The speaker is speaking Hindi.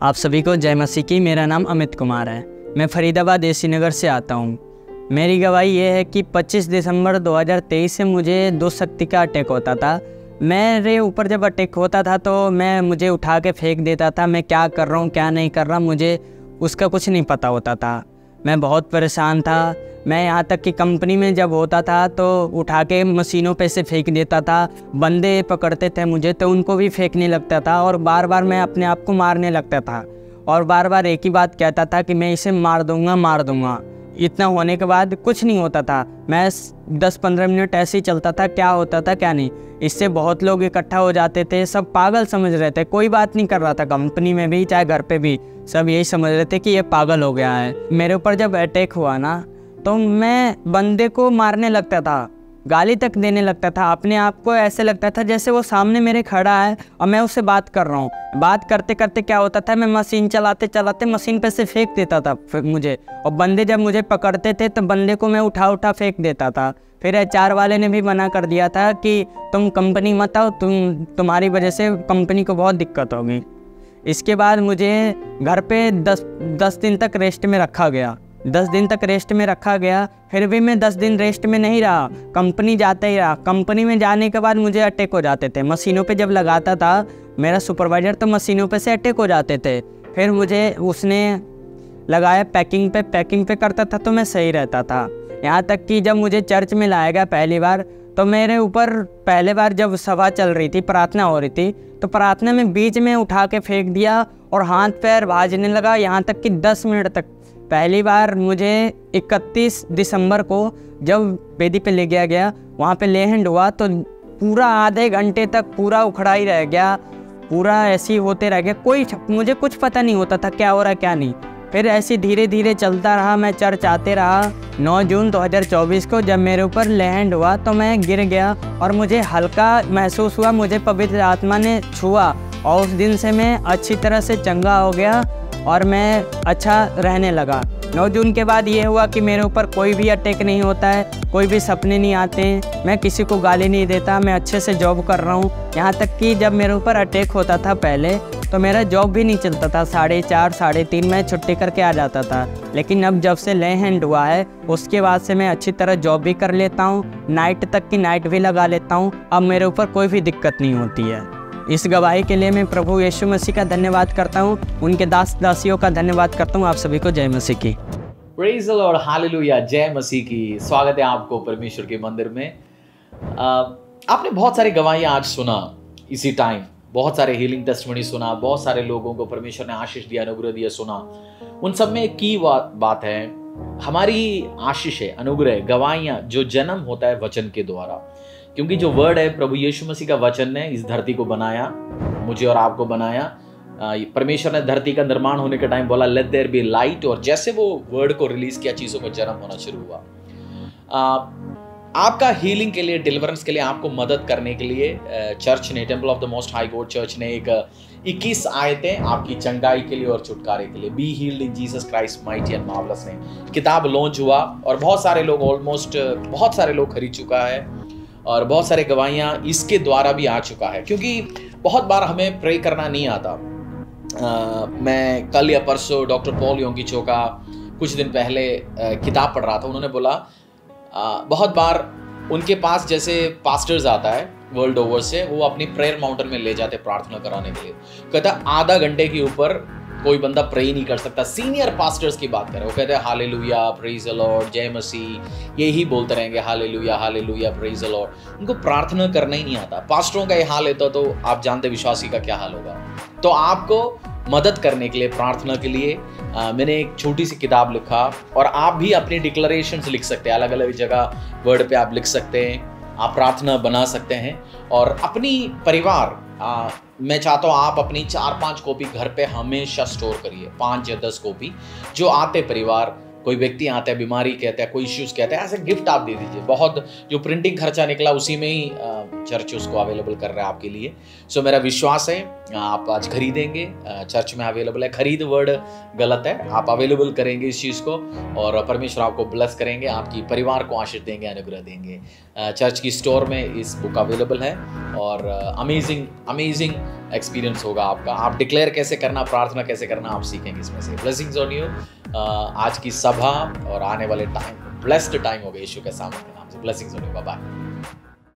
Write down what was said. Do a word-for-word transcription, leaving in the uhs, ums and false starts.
आप सभी को जय मसीह की। मेरा नाम अमित कुमार है। मैं फरीदाबाद एसी नगर से आता हूँ। मेरी गवाही ये है कि पच्चीस दिसंबर दो हज़ार तेईस से मुझे दुष्ट शक्ति का अटैक होता था। मेरे ऊपर जब अटैक होता था तो मैं मुझे उठा के फेंक देता था। मैं क्या कर रहा हूँ क्या नहीं कर रहा मुझे उसका कुछ नहीं पता होता था। मैं बहुत परेशान था। मैं यहाँ तक कि कंपनी में जब होता था तो उठा के मशीनों पे से फेंक देता था। बंदे पकड़ते थे मुझे तो उनको भी फेंकने लगता था और बार बार मैं अपने आप को मारने लगता था और बार बार एक ही बात कहता था कि मैं इसे मार दूंगा मार दूंगा। इतना होने के बाद कुछ नहीं होता था। मैं दस पंद्रह मिनट ऐसे ही चलता था, क्या होता था क्या नहीं। इससे बहुत लोग इकट्ठा हो जाते थे, सब पागल समझ रहे थे। कोई बात नहीं कर रहा था, कंपनी में भी चाहे घर पे भी सब यही समझ रहे थे कि ये पागल हो गया है। मेरे ऊपर जब अटैक हुआ ना तो मैं बंदे को मारने लगता था, गाली तक देने लगता था। अपने आप को ऐसे लगता था जैसे वो सामने मेरे खड़ा है और मैं उससे बात कर रहा हूँ। बात करते करते क्या होता था, मैं मशीन चलाते चलाते मशीन पे से फेंक देता था मुझे। और बंदे जब मुझे पकड़ते थे तो बंदे को मैं उठा उठा फेंक देता था। फिर एचआर वाले ने भी मना कर दिया था कि तुम कंपनी मत आओ, तुम तुम्हारी वजह से कंपनी को बहुत दिक्कत होगी। इसके बाद मुझे घर पे दस दस दिन तक रेस्ट में रखा गया। दस दिन तक रेस्ट में रखा गया। फिर भी मैं दस दिन रेस्ट में नहीं रहा, कंपनी जाते ही रहा। कंपनी में जाने के बाद मुझे अटैक हो जाते थे। मशीनों पे जब लगाता था मेरा सुपरवाइज़र तो मशीनों पे से अटैक हो जाते थे। फिर मुझे उसने लगाया पैकिंग पे पैकिंग पे करता था तो मैं सही रहता था। यहाँ तक कि जब मुझे चर्च में लाया गया पहली बार तो मेरे ऊपर पहले बार जब सभा चल रही थी, प्रार्थना हो रही थी, तो प्रार्थना में बीच में उठा के फेंक दिया और हाथ पैर भाजने लगा। यहाँ तक कि दस मिनट तक। पहली बार मुझे इकतीस दिसंबर को जब वेदी पे ले गया गया वहाँ पे ले हैंड हुआ तो पूरा आधे घंटे तक पूरा उखड़ा ही रह गया, पूरा ऐसे ही होते रह गया। कोई मुझे कुछ पता नहीं होता था क्या हो रहा है क्या नहीं। फिर ऐसे धीरे धीरे चलता रहा। मैं चर्च आते रहा। नौ जून दो हज़ार चौबीस को जब मेरे ऊपर ले हैंड हुआ तो मैं गिर गया और मुझे हल्का महसूस हुआ, मुझे पवित्र आत्मा ने छुआ और उस दिन से मैं अच्छी तरह से चंगा हो गया और मैं अच्छा रहने लगा। नौ जून के बाद ये हुआ कि मेरे ऊपर कोई भी अटैक नहीं होता है, कोई भी सपने नहीं आते हैं, मैं किसी को गाली नहीं देता, मैं अच्छे से जॉब कर रहा हूँ। यहाँ तक कि जब मेरे ऊपर अटैक होता था पहले तो मेरा जॉब भी नहीं चलता था। साढ़े चार साढ़े तीन मैं छुट्टी करके आ जाता था। लेकिन अब जब से ले हैंड हुआ है उसके बाद से मैं अच्छी तरह जॉब भी कर लेता हूँ, नाइट तक की नाइट भी लगा लेता हूँ। अब मेरे ऊपर कोई भी दिक्कत नहीं होती है। इस गवाही के लिए मैं प्रभु यीशु मसीह का धन्यवाद करता हूँ, उनके दास दासियों का धन्यवाद करता हूँ। आप सभी को जय मसीह की। प्रेज द लॉर्ड, हालेलुया, जय मसीह की। स्वागत है आपको परमेश्वर के मंदिर में। आ, आपने बहुत सारी गवाहियां आज सुना, इसी टाइम बहुत सारे हीलिंग टेस्टिमनी सुना, बहुत सारे लोगों को परमेश्वर ने आशीष दिया, अनुग्रह दिया सुना। उन सब में एक की बात बात है, हमारी आशीष है, अनुग्रह, गवाहियां जो जन्म होता है वचन के द्वारा। क्योंकि जो वर्ड है, प्रभु यीशु मसीह का वचन ने इस धरती को बनाया, मुझे और आपको बनाया। परमेश्वर ने धरती का निर्माण होने के टाइम बोला लेट देयर बी लाइट, और जैसे वो वर्ड को रिलीज किया चीजों को जन्म होना शुरू हुआ। आ, आपका हीलिंग के लिए, डिलीवरेंस के लिए, आपको मदद करने के लिए चर्च ने, temple of the most high God church ने एक इक्कीस आयतें आपकी चंगाई के लिए और छुटकारे के लिए, be healed in Jesus Christ mighty and marvellous, ने किताब लॉन्च हुआ और बहुत सारे लोग, ऑलमोस्ट बहुत सारे लोग खरीद चुका है और बहुत सारे गवाहियां इसके द्वारा भी आ चुका है। क्योंकि बहुत बार हमें प्रे करना नहीं आता। आ, मैं कल या परसों डॉक्टर पॉल योंगिचो का कुछ दिन पहले आ, किताब पढ़ रहा था। उन्होंने बोला आ, बहुत बार उनके पास जैसे पास्टर्स आता है वर्ल्ड ओवर से, वो अपनी प्रेयर माउंटेन में ले जाते प्रार्थना कराने के लिए। कहता आधा घंटे के ऊपर कोई बंदा प्रे नहीं कर सकता। सीनियर पास्टर्स की बात करें, वो कहते हैं हालेलुया, प्रेज द लॉर्ड, जय मसीह, यही बोलते रहेंगे, hallelujah hallelujah, praise the Lord. उनको प्रार्थना करना ही नहीं आता। पास्टरों का ये हाल होता तो आप जानते विश्वासी का क्या हाल होगा। तो आपको मदद करने के लिए, प्रार्थना के लिए आ, मैंने एक छोटी सी किताब लिखा और आप भी अपनी डिक्लेरेशंस लिख सकते हैं। अलग अलग जगह वर्ड पे आप लिख सकते हैं, आप प्रार्थना बना सकते हैं और अपनी परिवार, आ, मैं चाहता हूँ आप अपनी चार पांच कॉपी घर पे हमेशा स्टोर करिए, पांच या दस कॉपी। जो आते परिवार, कोई व्यक्ति आता है, बीमारी कहते हैं, कोई इश्यूज कहते हैं, ऐसे गिफ्ट आप दे दीजिए। बहुत जो प्रिंटिंग खर्चा निकला उसी में ही चर्च उसको अवेलेबल कर रहा है आपके लिए। सो so, मेरा विश्वास है आप आज खरीदेंगे, चर्च में अवेलेबल है। खरीद वर्ड गलत है, आप अवेलेबल करेंगे इस चीज़ को और परमेश्वर आपको ब्लेस करेंगे, आपकी परिवार को आशीष देंगे, अनुग्रह देंगे। चर्च की स्टोर में इस बुक अवेलेबल है और अमेजिंग अमेजिंग एक्सपीरियंस होगा आपका। आप डिक्लेयर कैसे करना, प्रार्थना कैसे करना, आप सीखेंगे इसमें से। Blessings on you. आज की सभा और आने वाले टाइम ब्लेस्ड टाइम हो गए यीशु के सामने के नाम से। Blessings on you. Bye bye.